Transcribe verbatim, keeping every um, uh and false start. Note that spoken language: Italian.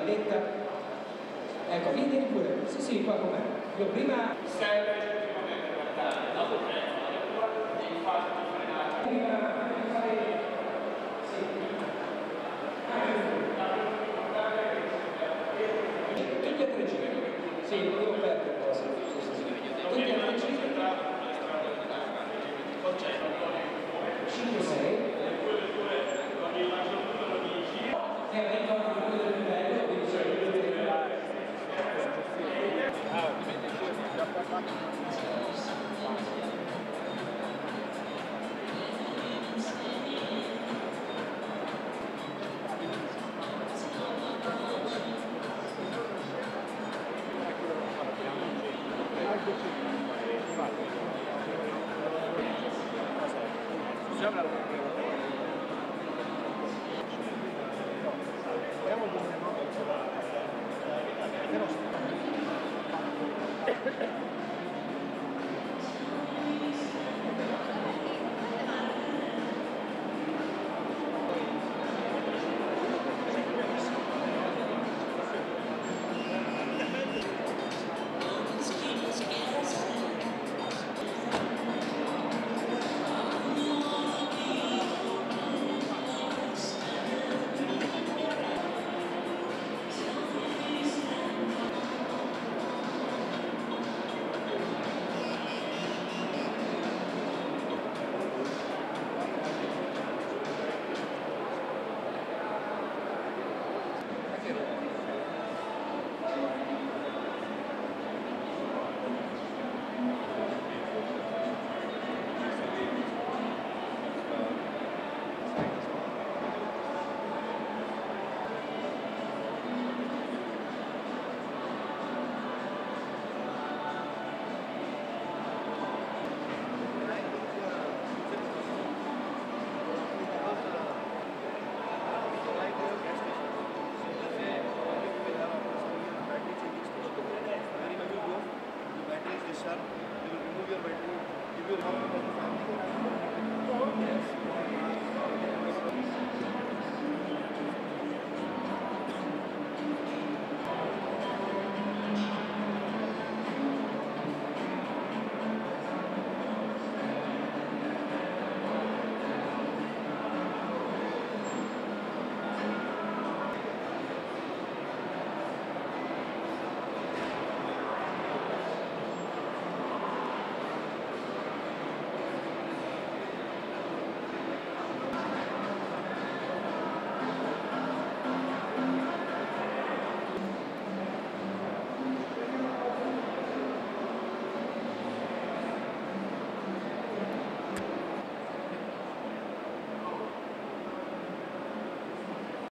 maledetta. Ecco, vieni, vieni pure. Sì, sì, qua com'è. Io prima... Serve effettivamente guardare, dopo tre, devi fare frenare. Sì. Tutti e tre giri. Sì, io perdo un po', sì, sì, sì. Tutti e tre giri. cinque sei. E avendo anche quello del livello, quindi c'è il livello di Andiamo